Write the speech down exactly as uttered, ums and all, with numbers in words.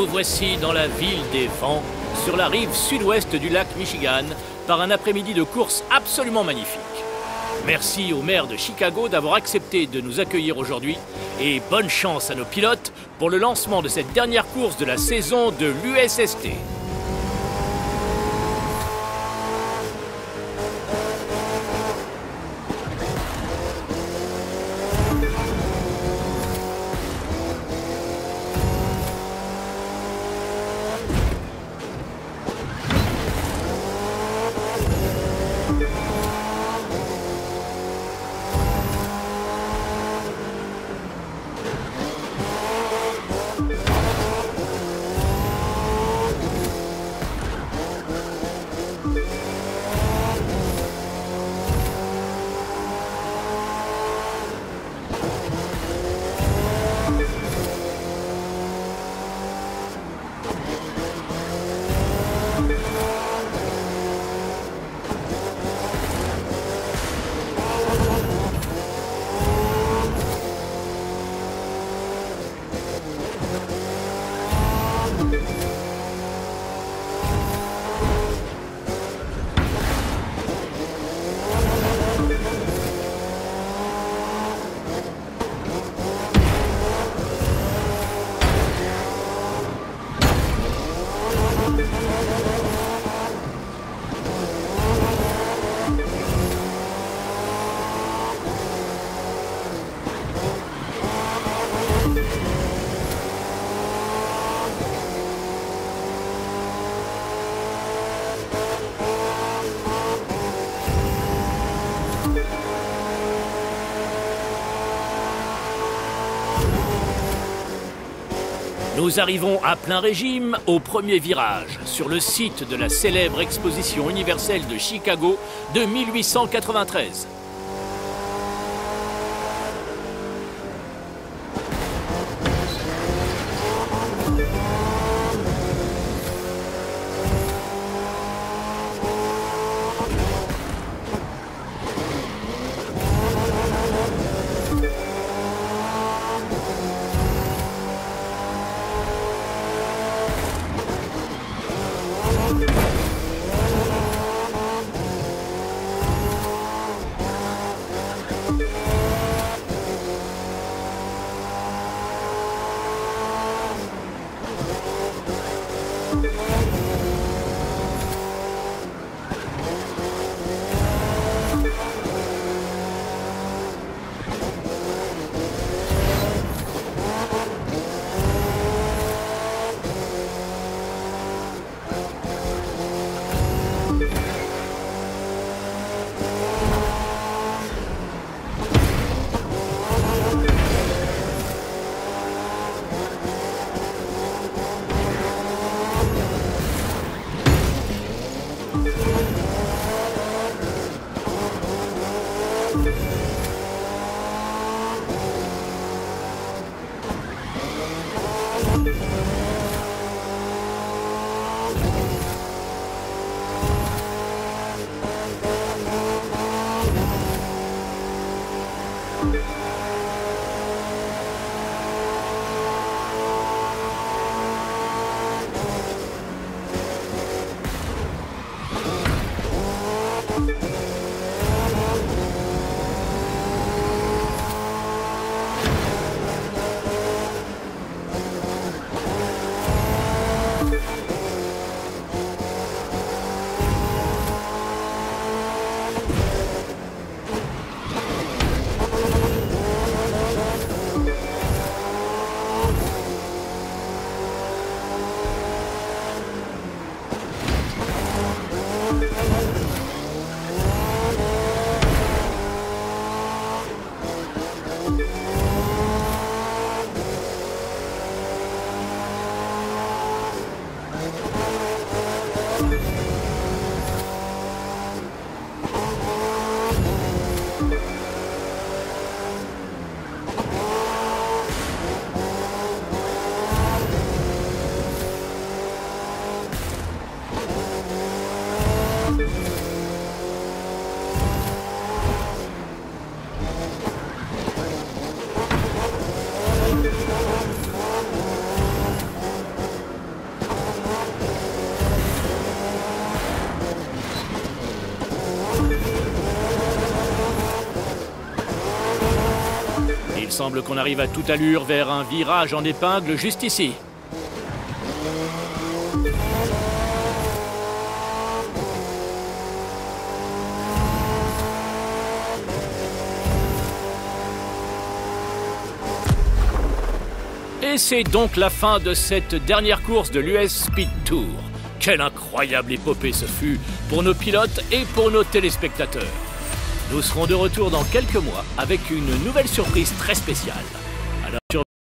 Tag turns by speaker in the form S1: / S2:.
S1: Nous voici dans la ville des vents, sur la rive sud-ouest du lac Michigan, par un après-midi de course absolument magnifique. Merci au maire de Chicago d'avoir accepté de nous accueillir aujourd'hui et bonne chance à nos pilotes pour le lancement de cette dernière course de la saison de l'U S S T. Nous arrivons à plein régime au premier virage, sur le site de la célèbre exposition universelle de Chicago de mille huit cent quatre-vingt-treize. semble qu'on arrive à toute allure vers un virage en épingle juste ici. Et c'est donc la fin de cette dernière course de l'U S Speed Tour. Quelle incroyable épopée ce fut pour nos pilotes et pour nos téléspectateurs. Nous serons de retour dans quelques mois avec une nouvelle surprise très spéciale. Alors,